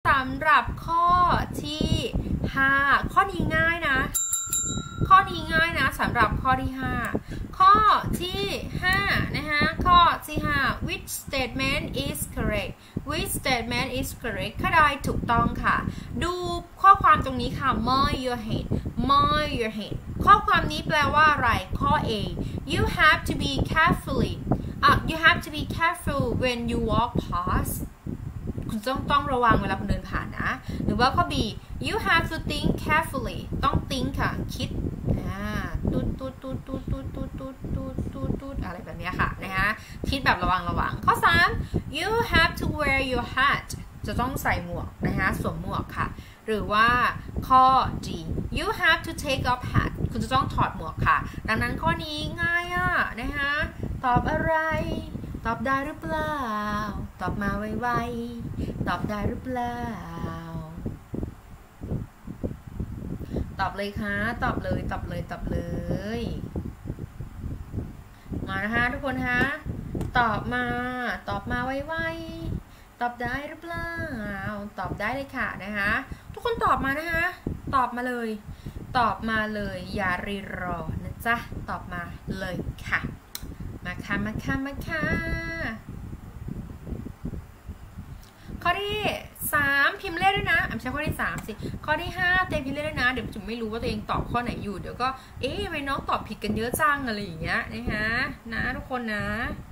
สำหรับข้อที่5ข้อนี้ง่ายนะข้อนี้ง่ายนะสำหรับข้อที่5ข้อที่5นะคะข้อที่5 which statement is correct which statement is correct ข้อใดถูกต้องค่ะดูข้อความตรงนี้ค่ะ mind your head mind your head ข้อความนี้แปลว่าอะไรข้อ A you have to be you have to be careful when you walk past คุณต้องระวังเวลาคุณเดินผ่านนะหรือว่าข้อ B you have to think carefully ต้อง think ค่ะคิดตูดอะไรแบบนี้ค่ะนะคะคิดแบบระวังข้อ 3 you have to wear your hat จะต้องใส่หมวกนะคะสวมหมวกค่ะหรือว่าข้อ G you have to take off hat คุณจะต้องถอดหมวกค่ะดังนั้นข้อนี้ง่ายอ่ะนะคะตอบอะไรตอบได้หรือเปล่าตอบมาไวๆตอบได้หรือเปล่าตอบเลยค่ะตอบเลยมานะคะทุกคนคะตอบมาไวๆตอบได้หรือเปล่าตอบได้เลยค่ะนะคะทุกคนตอบมานะคะตอบมาเลยอย่ารีรอนะจ๊ะตอบมาเลยค่ะมาค่ะข้อที่3พิมพ์เลขด้วยนะไม่ใช่ข้อที่3สิข้อที่5เต็มพิมพ์เลขด้วยนะเดี๋ยวจุ๋มไม่รู้ว่าตัวเองตอบข้อไหนอยู่เดี๋ยวก็ทำไมน้องตอบผิดกันเยอะจังอะไรอย่างเงี้ยนะคะนะทุกคนนะ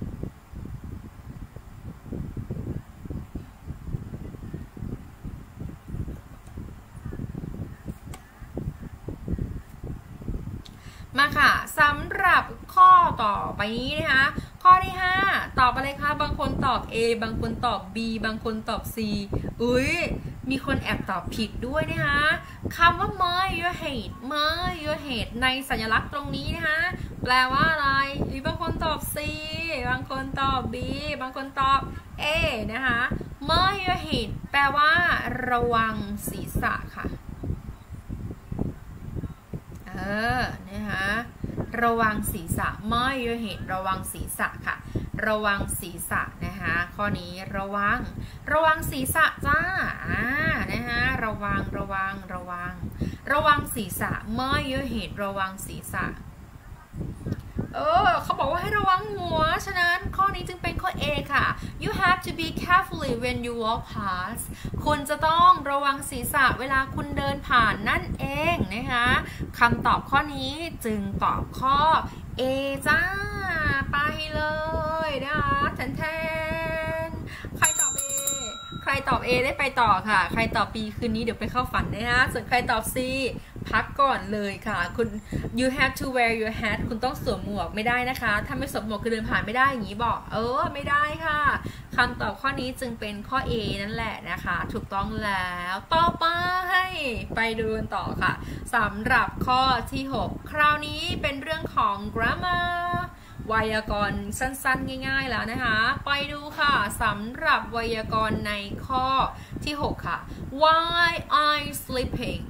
มาค่ะสำหรับข้อต่อไปนี้นะคะข้อที่5ตอบอะไรคะบางคนตอบ A บางคนตอบ B บางคนตอบ C มีคนแอบตอบผิดด้วยนะคะคำว่า mind your head ในสัญลักษณ์ตรงนี้นะคะแปลว่าอะไรบางคนตอบ C บางคนตอบ B บางคนตอบ A นะคะ mind your head แปลว่าระวังศีรษะค่ะนะคะระวังศีรษะ mind your head ระวังศีรษะค่ะระวังศีรษะนะคะข้อนี้ระวังศีรษะจ้านะคะระวังศีรษะ mind your head ระวังศีรษะเขาบอกว่าให้ระวังหัวฉะนั้นข้อนี้จึงเป็นข้อ A ค่ะ you have to be carefully when you walk past คุณจะต้องระวังศีรษะเวลาคุณเดินผ่านนั่นเองนะคะคำตอบข้อนี้จึงตอบข้อ A จ้าไปเลยนะคะแทนใครตอบ A ได้ไปต่อค่ะใครตอบ B คืนนี้เดี๋ยวไปเข้าฝันนะคะส่วนใครตอบ C พักก่อนเลยค่ะคุณ you have to wear your hat คุณต้องสวมหมวกไม่ได้นะคะถ้าไม่สวมหมวกคือเดินผ่านไม่ได้อย่างนี้บอกไม่ได้ค่ะคำตอบข้อนี้จึงเป็นข้อ A นั่นแหละนะคะถูกต้องแล้วต่อไปดูกันต่อค่ะสำหรับข้อที่6คราวนี้เป็นเรื่องของ grammar ไวยากรณ์สั้นๆง่ายๆแล้วนะคะไปดูค่ะสำหรับไวยากรณ์ในข้อที่6ค่ะ why I sleeping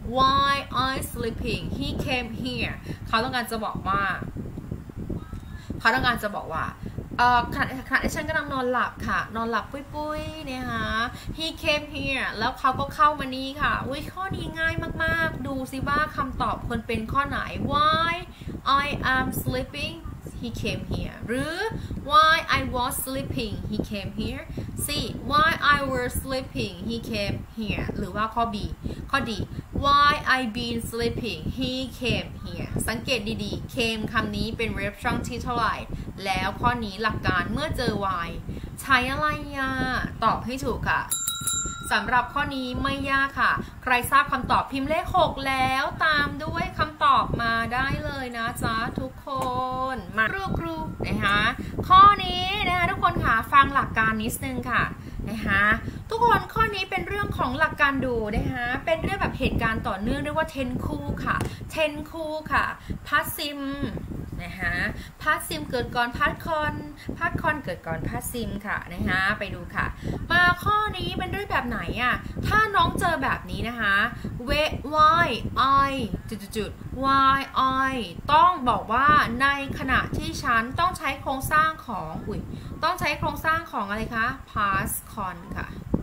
he came here เขาต้องการจะบอกว่าขณะที่ฉันกำลังนอนหลับค่ะนอนหลับปุ้ยๆนะคะ he came here แล้วเขาก็เข้ามานี่ค่ะข้อนี้ง่ายมากๆดูสิว่าคำตอบควรเป็นข้อไหน why I am sleeping he came here หรือ why I was sleeping he came here C why I was sleeping he came here หรือว่าข้อ B ข้อ D why I been sleeping he came here สังเกตดีๆ came คำนี้เป็น verb ช่องที่เท่าไหร่แล้วข้อนี้หลักการเมื่อเจอ why ใช้อะไรตอบให้ถูกค่ะสำหรับข้อนี้ไม่ยากค่ะใครทราบคำตอบพิมพ์เลข6แล้วตามด้วยคำตอบมาได้เลยนะจ๊ะทุกคนมาครูนะคะข้อนี้นะคะทุกคนค่ะฟังหลักการนิดนึงค่ะนะคะทุกคนข้อนี้เป็นเรื่องของหลักการดูนะคะเป็นเรื่องแบบเหตุการณ์ต่อเนื่องเรียกว่า10 คู่ค่ะ10 คู่ค่ะพาสซิมนะคะพาสซิมเกิดก่อนพาสคอนเกิดก่อนพาสซิมค่ะนะคะไปดูค่ะมาข้อนี้เป็นเรื่องแบบไหนถ้าน้องเจอแบบนี้นะคะ why I why I ต้องบอกว่าในขณะที่ฉันต้องใช้โครงสร้างของอะไรคะ past con ค่ะ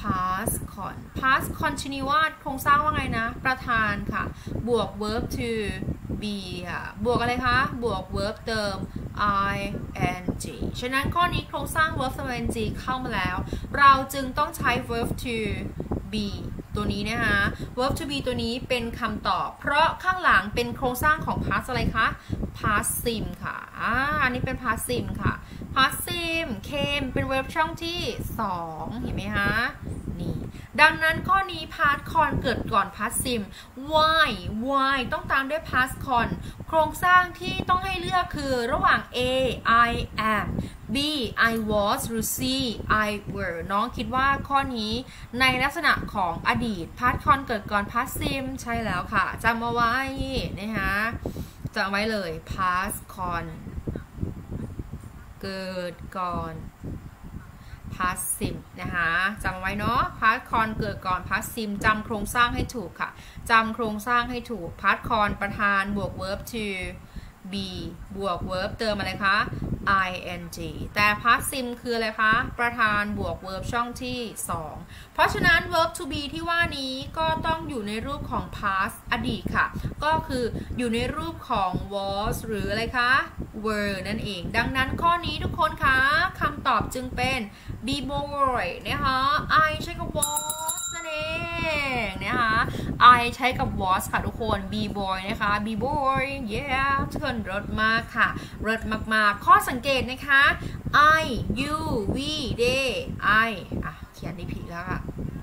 past continuous โครงสร้างว่าไงนะประธานค่ะบวก verb to be ค่ะบวกอะไรคะบวก verb เติม ing ฉะนั้นข้อนี้โครงสร้าง verb เติม ing เข้ามาแล้วเราจึงต้องใช้ verb to be ตัวนี้นะคะ verb to be ตัวนี้เป็นคำตอบเพราะข้างหลังเป็นโครงสร้างของ past อะไรคะ past sim ค่ะอันนี้เป็น past sim ค่ะ past sim came เป็น verb ช่องที่2เห็นไหมคะนี่ดังนั้นข้อนี้ past con เกิดก่อน past sim why ต้องตามด้วย past con โครงสร้างที่ต้องให้เลือกคือระหว่าง A I am B I was หรือ C I were น้องคิดว่าข้อนี้ในลักษณะของอดีต past con เกิดก่อน past sim ใช่แล้วค่ะจำเอาไว้นะคะจำไว้เลย past con เกิดก่อน past sim นะคะจำไว้เนาะ past con เกิดก่อน past sim จำโครงสร้างให้ถูกค่ะจำโครงสร้างให้ถูก past con ประธานบวก verb to be บวก verb เติมอะไรคะ ing แต่ past sim คืออะไรคะประธานบวก verb ช่องที่2เพราะฉะนั้น verb to be ที่ว่านี้ก็ต้องอยู่ในรูปของ past อดีตค่ะก็คืออยู่ในรูปของ was หรืออะไรคะ were นั่นเองดังนั้นข้อนี้ทุกคนคะคำตอบจึงเป็น be boy นะคะ I ใช้กับ was นั่นเองนะคะ I ใช้กับ was ค่ะทุกคน be boy นะคะ be boy yeah ทุกคนรสมากค่ะรสมากๆข้อสังเกตนะคะ I you we they I เขียนได้ผิดแล้วค่ะ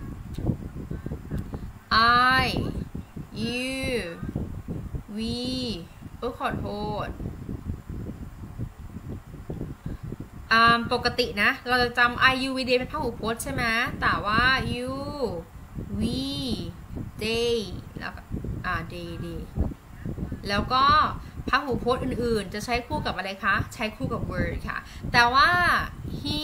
I you we ขอโทษปกตินะเราจะจำ I you we they เป็นพหูพจน์ใช่ไหมแต่ว่า you we they แล้วthey แล้วก็พหูพจน์อื่นๆจะใช้คู่กับอะไรคะใช้คู่กับ word ค่ะแต่ว่า he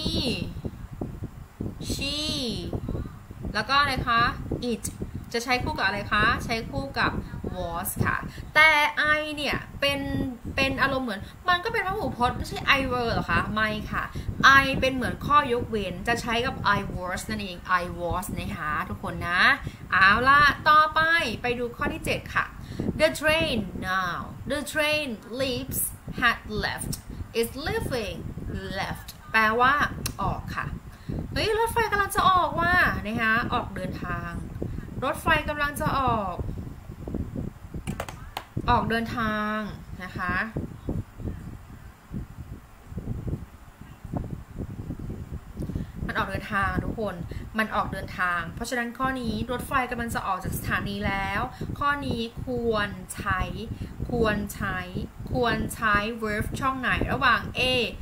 she แล้วก็อะไรคะ it จะใช้คู่กับอะไรคะใช้คู่กับ was ค่ะแต่ I เนี่ยเป็นอารมณ์เหมือนมันก็เป็นพหูพจน์ไม่ใช่ I were หรอคะไม่ค่ะ I เป็นเหมือนข้อยกเว้นจะใช้กับ I was นั่นเอง I was นะคะทุกคนนะเอาล่ะต่อไปดูข้อที่7ค่ะThe train now the train leaves had left is leaving left แปลว่าออกค่ะเฮ้ยรถไฟกำลังจะออกว่ะนะคะออกเดินทางรถไฟกำลังจะออกเดินทางนะคะมันออกเดินทางทุกคนมันออกเดินทางเพราะฉะนั้นข้อนี้รถไฟกำลังจะออกจากสถานีแล้วข้อนี้ควรใช้ verb ช่องไหนระหว่าง A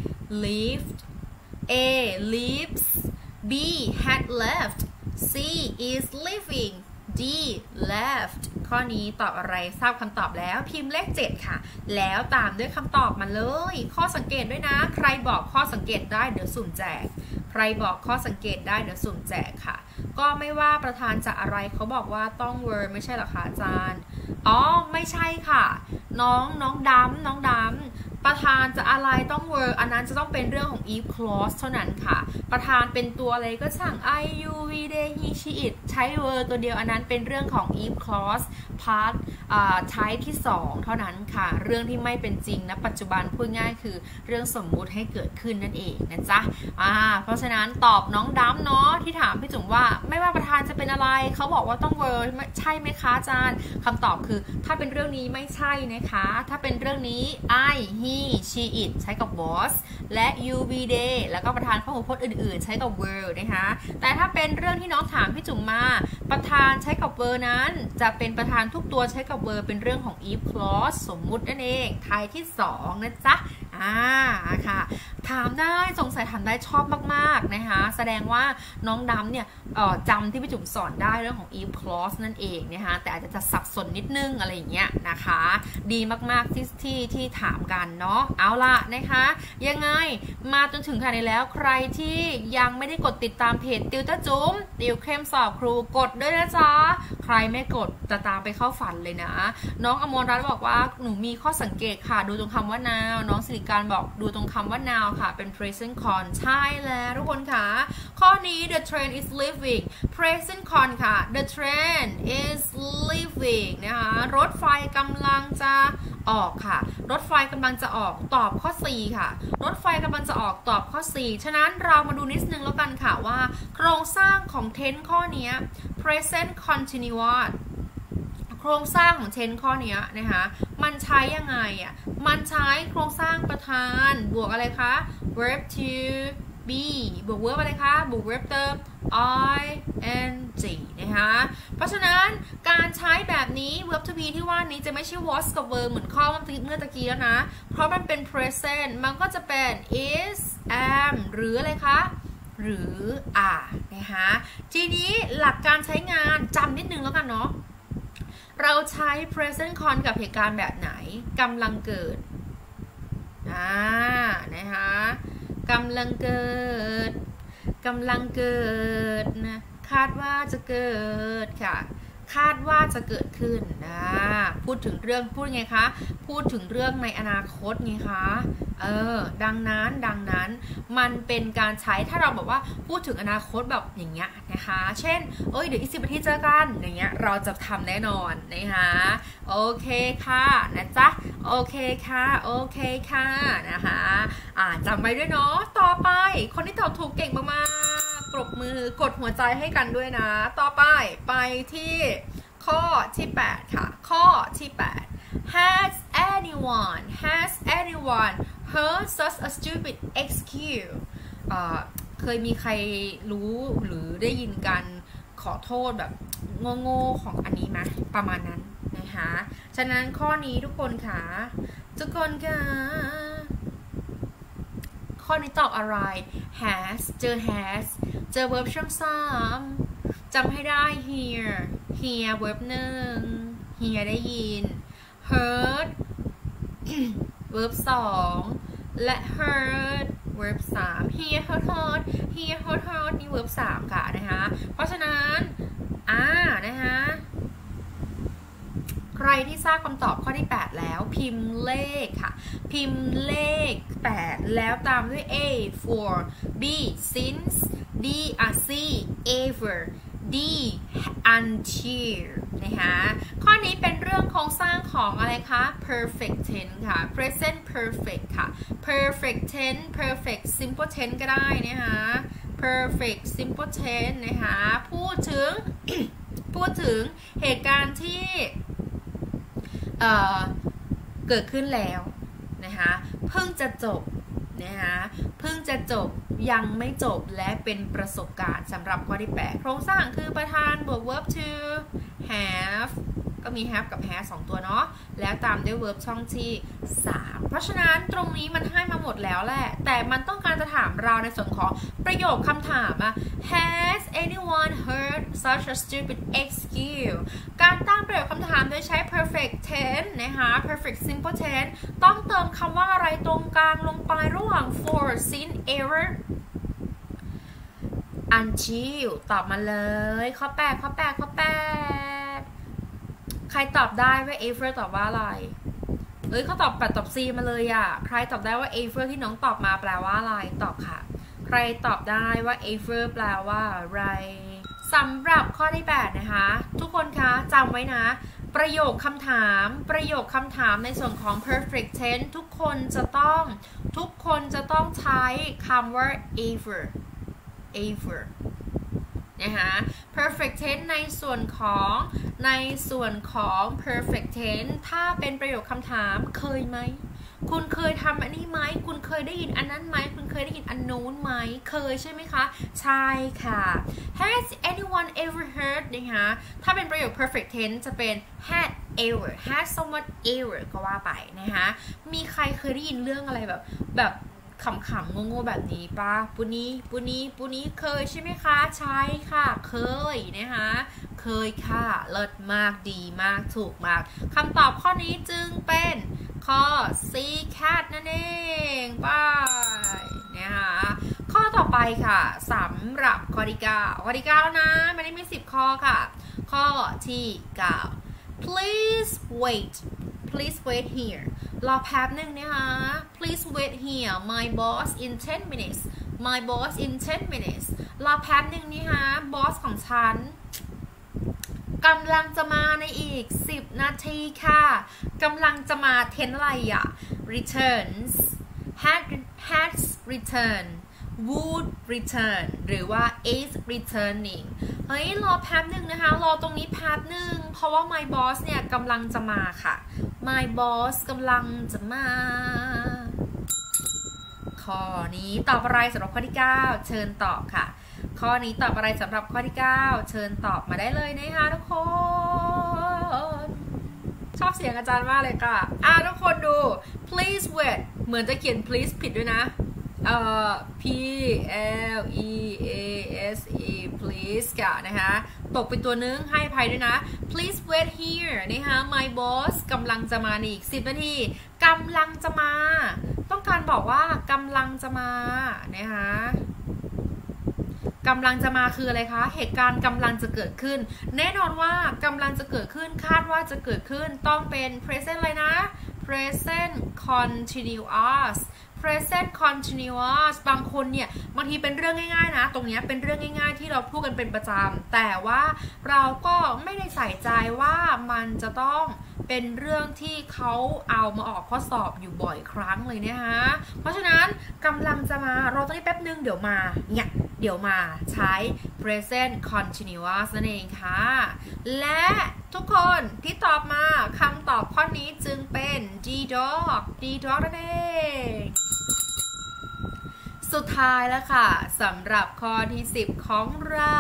leaves B had left C is leaving D left ข้อนี้ตอบอะไรทราบคำตอบแล้วพิมพ์เลข7ค่ะแล้วตามด้วยคำตอบมาเลยข้อสังเกตด้วยนะใครบอกข้อสังเกตได้เดี๋ยวสุ่มแจกใครบอกข้อสังเกตได้เดี๋ยวสุ่มแจกค่ะก็ไม่ว่าประธานจะอะไรเขาบอกว่าต้อง word ไม่ใช่หรอคะอาจารย์ไม่ใช่ค่ะน้องดำประธานจะอะไรต้อง word อันนั้นจะต้องเป็นเรื่องของ if clause เท่านั้นค่ะประธานเป็นตัวอะไรก็ช่าง I you we they he she it ใช้ word ตัวเดียวอันนั้นเป็นเรื่องของ if clause part type ที่2เท่านั้นค่ะเรื่องที่ไม่เป็นจริงนะปัจจุบันพูดง่ายคือเรื่องสมมุติให้เกิดขึ้นนั่นเองนะจ๊ะเพราะฉะนั้นตอบน้องดำเนาะที่ถามพี่จุ๋มว่าไม่ว่าประธานจะเป็นอะไรเขาบอกว่าต้อง word ใช่ไหมคะอาจารย์คำตอบคือถ้าเป็นเรื่องนี้ไม่ใช่นะคะถ้าเป็นเรื่องนี้ I he she it ใช้กับ was และ you we they แล้วก็ประธานพหูพจน์อื่นๆใช้กับ were นะคะแต่ถ้าเป็นเรื่องที่น้องถามพี่จุ๋มมาประธานใช้กับ were นั้นจะเป็นประธานทุกตัวใช้กับ were เป็นเรื่องของ if clause สมมุตินั่นเองไทยที่2นะจ๊ะค่ะถามได้สงสัยถามได้ชอบมากๆนะคะแสดงว่าน้องดำเนี่ยจำที่พี่จุ๋มสอนได้เรื่องของ if clause นั่นเองนะคะแต่อาจจะสับสนนิดนึงอะไรอย่างเงี้ยนะคะดีมากๆที่ถามกันเนาะเอาละนะคะยังไงมาจนถึงขนาดนี้แล้วใครที่ยังไม่ได้กดติดตามเพจติวเตอร์จุ๋มติวเข้มสอบครูกดด้วยนะจ๊ะใครไม่กดจะตามไปเข้าฝันเลยนะน้องอมรรัตน์บอกว่าหนูมีข้อสังเกตค่ะดูตรงคำว่า now น้องสิริการบอกดูตรงคำว่า now ค่ะเป็น present con ใช่แล้วทุกคนค่ะข้อนี้ the train is leaving present con ค่ะ the train is leaving นะคะรถไฟกำลังจะออกค่ะรถไฟกำลังจะออกตอบข้อ C ค่ะรถไฟกำลังจะออกตอบข้อ C ฉะนั้นเรามาดูนิดนึงแล้วกันค่ะว่าโครงสร้างของ tense ข้อนี้ present continuous โครงสร้างของ tense ข้อนี้นะคะมันใช้ยังไงอ่ะมันใช้โครงสร้างประธานบวกอะไรคะ verb to be บวก verb อะไรคะบวก verb เติม ing นะคะเพราะฉะนั้นการใช้แบบนี้ verb to be ที่ว่านี้จะไม่ใช่ was กับ were เหมือนข้อเมื่อตะกี้แล้วนะเพราะมันเป็น present มันก็จะเป็น is am หรืออะไรคะหรือ are นะคะทีนี้หลักการใช้งานจำนิดนึงแล้วกันเนาะเราใช้ present con กับเหตุการณ์แบบไหนกำลังเกิดนะคะกำลังเกิดนะคาดว่าจะเกิดค่ะคาดว่าจะเกิดขึ้นนะพูดถึงเรื่องพูดไงคะพูดถึงเรื่องในอนาคตไงคะดังนั้นมันเป็นการใช้ถ้าเราบอกว่าพูดถึงอนาคตแบบอย่างเงี้ยนะคะเช่นเดี๋ยวอีก10 นาทีเจอกันอย่างเงี้ยเราจะทำแน่นอนนะคะโอเคค่ะนะจ๊ะโอเคค่ะนะคะจำไว้ด้วยเนาะต่อไปคนที่ตอบถูกเก่งมากๆปรบมือกดหัวใจให้กันด้วยนะต่อไปที่ข้อที่8ค่ะข้อที่8 Has anyone heard such a stupid excuse เคยมีใครรู้หรือได้ยินการขอโทษแบบโง่ๆของอันนี้ไหมประมาณนั้นนะคะฉะนั้นข้อนี้ทุกคนค่ะข้อนี้ตอบอะไร has เจอ has เจอ verb ช่อง3จำให้ได้ hear verb 1 hear ได้ยิน heard verb 2และ heard verb 3 hear heard นี่ verb 3ค่ะนะคะเพราะฉะนั้นนะคะใครที่ทราบคำตอบข้อที่8แล้วพิมพ์เลขค่ะพิมพ์เลข8แล้วตามด้วย A for B since D C ever D until นะคะข้อนี้เป็นเรื่องโครงสร้างของอะไรคะ perfect tense ค่ะ present perfect ค่ะ perfect tense perfect simple tense ก็ได้นะคะ perfect simple tense นะคะพูดถึง เหตุการณ์ที่เกิดขึ้นแล้วนะคะเพิ่งจะจบนะคะเพิ่งจะจบยังไม่จบและเป็นประสบการณ์สำหรับข้อที่8โครงสร้างคือประธานบวก verb to have ก็มี have กับ has 2ตัวเนาะแล้วตามด้วย verb ช่องที่3เพราะฉะนั้นตรงนี้มันให้มาหมดแล้วแหละแต่มันต้องการจะถามเราในส่วนของประโยคคำถามHas anyone heard such a stupid excuse การตั้งประโยคคำถามโดยใช้ perfect tense นะคะ perfect simple tense ต้องเติมคำว่าอะไรตรงกลางลงไประหว่าง for since ever until ตอบมาเลยข้อ8ใครตอบได้ว่า ever ตอบว่าอะไรเขาตอบ8ตอบ C มาเลยใครตอบได้ว่า ever ที่น้องตอบมาแปลว่าอะไรตอบค่ะใครตอบได้ว่า ever แปลว่าอะไรสำหรับข้อที่8นะคะทุกคนคะจำไว้นะประโยคคำถามในส่วนของ perfect tense ทุกคนจะต้องใช้คำว่า ever นะคะ perfect tense ในส่วนของ perfect tense ถ้าเป็นประโยคคำถามเคยไหมคุณเคยทำอันนี้ไหมคุณเคยได้ยินอันนั้นไหมคุณเคยได้ยินอันนู้นไหมเคยใช่ไหมคะใช่ค่ะ Has anyone ever heard นะคะถ้าเป็นประโยค perfect tense จะเป็น had ever has someone ever ก็ว่าไปนะคะมีใครเคยได้ยินเรื่องอะไรแบบขำๆโง่ๆแบบนี้ป่ะปุนี้เคยใช่ไหมคะใช่ค่ะเคยนะคะเคยค่ะเลิศมากดีมากถูกมากคำตอบข้อนี้จึงเป็นข้อ C cat นั่นเองไปนะคะข้อต่อไปค่ะสำหรับข้อที่9แล้วนะมันได้มี10ข้อค่ะข้อที่9 please please wait here รอแป๊บหนึ่งนะคะ please wait here my boss in 10 minutes my boss in 10 minutes รอแป๊บหนึ่งนะคะบอสของฉันกำลังจะมาในอีก10 นาทีค่ะกำลังจะมาเทนอะไรอ่ะ returns has return would return หรือว่า is returning เฮ้ยรอแป๊บหนึ่งนะคะรอตรงนี้แป๊บหนึ่งเพราะว่า my boss เนี่ยกำลังจะมาค่ะ my boss กำลังจะมาข้อนี้ตอบอะไรสำหรับข้อที่9เชิญตอบค่ะข้อนี้ตอบอะไรสำหรับข้อที่9เชิญตอบมาได้เลยนะคะทุกคนชอบเสียงอาจารย์มากเลยค่ะทุกคนดู please wait เหมือนจะเขียน please ผิดด้วยนะP L E A S E please ค่ะนะคะตกเป็นตัวนึงให้อภัยด้วยนะ please wait here นะคะ my boss กำลังจะมาอีก10 นาทีกำลังจะมาต้องการบอกว่ากำลังจะมานะคะกำลังจะมาคืออะไรคะเหตุการณ์กำลังจะเกิดขึ้นแน่นอนว่ากำลังจะเกิดขึ้นคาดว่าจะเกิดขึ้นต้องเป็น present เลยนะ present continuous present continuous บางคนเนี่ยบางทีเป็นเรื่องง่ายๆนะตรงนี้เป็นเรื่องง่ายๆที่เราพูดกันเป็นประจำแต่ว่าเราก็ไม่ได้ใส่ใจว่ามันจะต้องเป็นเรื่องที่เขาเอามาออกข้อสอบอยู่บ่อยครั้งเลยนะคะเพราะฉะนั้นกำลังจะมารอตรงนี้แป๊บนึงเดี๋ยวมาเนี่ยเดี๋ยวมาใช้ present continuous นั่นเองค่ะและทุกคนที่ตอบมาคำตอบข้อนี้จึงเป็น D dog นั่นเองสุดท้ายแล้วค่ะสำหรับข้อที่10ของเรา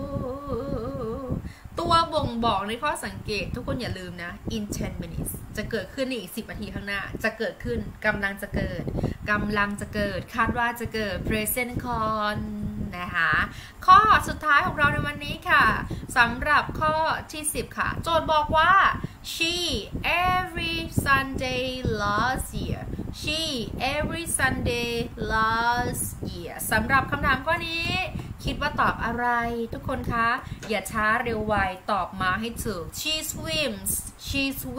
ตัวบ่งบอกในข้อสังเกตทุกคนอย่าลืมนะ in 10 minutes จะเกิดขึ้นในอีก10 นาทีข้างหน้าจะเกิดขึ้นกำลังจะเกิดคาดว่าจะเกิด present con นะคะข้อสุดท้ายของเราในวันนี้ค่ะสำหรับข้อที่10ค่ะโจทย์บอกว่า she every Sunday last year she every Sunday last year สำหรับคำถามข้อนี้คิดว่าตอบอะไรทุกคนคะอย่าช้าเร็วไวตอบมาให้ถูก she swims she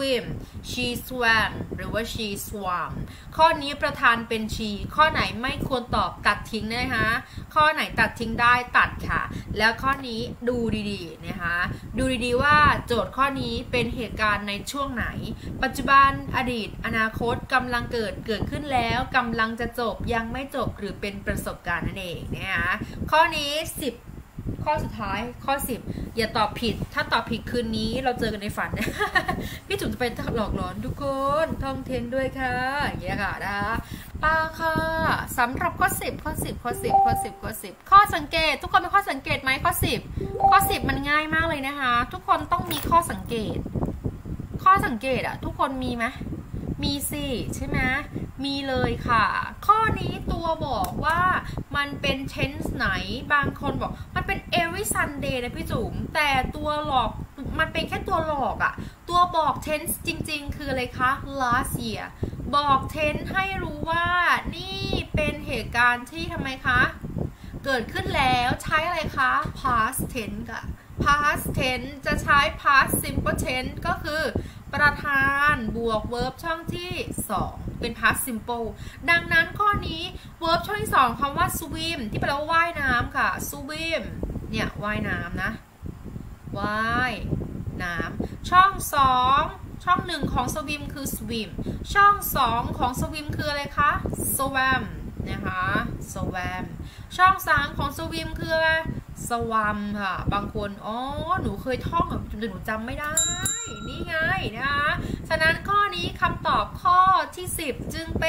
swam หรือว่า she swam ข้อนี้ประธานเป็น she ข้อไหนไม่ควรตอบตัดทิ้งนะคะข้อไหนตัดทิ้งได้ตัดค่ะแล้วข้อนี้ดูดีๆนะคะดูดีๆว่าโจทย์ข้อนี้เป็นเหตุการณ์ในช่วงไหนปัจจุบันอดีตอนาคตกำลังเกิดขึ้นแล้วกำลังจะจบยังไม่จบหรือเป็นประสบการณ์นั่นเองนะคะข้อนี้10ข้อสุดท้ายข้อ10อย่าตอบผิดถ้าตอบผิดคืนนี้เราเจอกันในฝัน พี่จุ๋มจะไปหลอกหลอนทุกคนท่องเทนด้วยค่ะอย่างเงี้ยค่ะนะคะป้าค่ะสำหรับข้อ10ข้อสังเกตทุกคนมีข้อสังเกตไหมข้อ10มันง่ายมากเลยนะคะทุกคนต้องมีข้อสังเกตอะทุกคนมีไหมมีสิใช่ไหมมีเลยค่ะข้อนี้ตัวบอกว่ามันเป็น tense ไหนบางคนบอกมันเป็น every Sunday นะพี่จุ๋มแต่ตัวหลอกมันเป็นแค่ตัวหลอกอะตัวบอก tense จริงๆคืออะไรคะ last year บอก tense ให้รู้ว่านี่เป็นเหตุการณ์ที่ทำไมคะเกิดขึ้นแล้วใช้อะไรคะ past tense ค่ะ past tense จะใช้ past simple tense ก็คือประธานบวก verb ช่องที่2เป็น past simple ดังนั้นข้อนี้ verb ช่องที่2คำว่า swim ที่แปลว่าว่ายน้ำค่ะ swim เนี่ยว่ายน้ำนะว่ายน้ำช่อง2ช่อง1ของ swim คือ swim ช่อง2ของ swim คืออะไรคะ swam นะคะ swam ช่อง3ของ swim คืออะไร swam ค่ะบางคนหนูเคยท่องแต่หนูจำไม่ได้นี่ไงนะคะฉะนั้นข้อนี้คำตอบข้อที่10จึงเป็น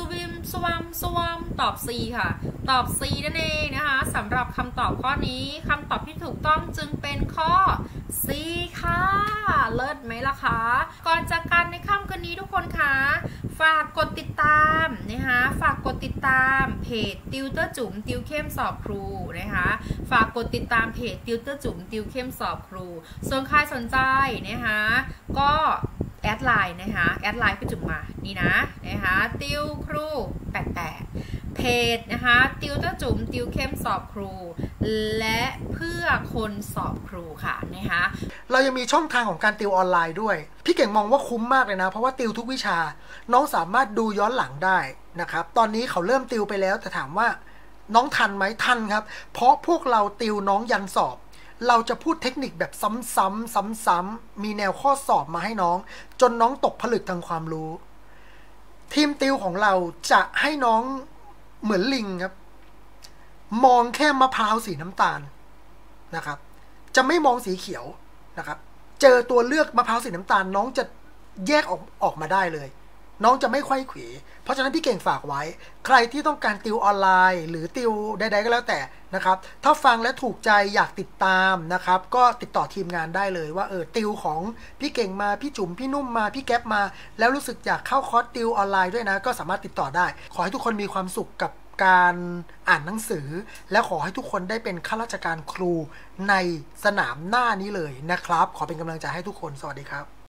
swim ตอบ C ค่ะตอบ C นั่นเองนะคะสำหรับคำตอบข้อนี้คำตอบที่ถูกต้องจึงเป็นข้อ C ค่ะเลิศไหมล่ะคะก่อนจากกันในค่ำคืนนี้ทุกคนคะฝากกดติดตามนะคะฝากกดติดตามเพจติวเตอร์จุ๋มติวเข้มสอบครูนะคะฝากกดติดตามเพจติวเตอร์จุ๋มติวเข้มสอบครูส่วนใครสนใจนะคะก็แอดไลน์นะคะแอดไลน์พี่จุ๋มมานี่นะคะติวครู88 เพจนะคะติวเตอร์จุ๋มติวเข้มสอบครูและเพื่อคนสอบครูค่ะนะคะเรายังมีช่องทางของการติวออนไลน์ด้วยพี่เก่งมองว่าคุ้มมากเลยนะเพราะว่าติวทุกวิชาน้องสามารถดูย้อนหลังได้นะครับตอนนี้เขาเริ่มติวไปแล้วแต่ถามว่าน้องทันไหมทันครับเพราะพวกเราติวน้องยันสอบเราจะพูดเทคนิคแบบซ้ำๆมีแนวข้อสอบมาให้น้องจนน้องตกผลึกทางความรู้ทีมติวของเราจะให้น้องเหมือนลิงครับมองแค่มะพร้าวสีน้ำตาลนะครับจะไม่มองสีเขียวนะครับเจอตัวเลือกมะพร้าวสีน้ำตาลน้องจะแยกออกมาได้เลยน้องจะไม่ไขว้เขวเพราะฉะนั้นพี่เก่งฝากไว้ใครที่ต้องการติวออนไลน์หรือติวใดๆก็แล้วแต่นะครับถ้าฟังและถูกใจอยากติดตามนะครับก็ติดต่อทีมงานได้เลยว่าติวของพี่เก่งมาพี่จุ๋มพี่นุ่มมาพี่แก๊ปมาแล้วรู้สึกอยากเข้าคอร์สติวออนไลน์ด้วยนะก็สามารถติดต่อได้ขอให้ทุกคนมีความสุขกับการอ่านหนังสือและขอให้ทุกคนได้เป็นข้าราชการครูในสนามหน้านี้เลยนะครับขอเป็นกำลังใจให้ทุกคนสวัสดีครับ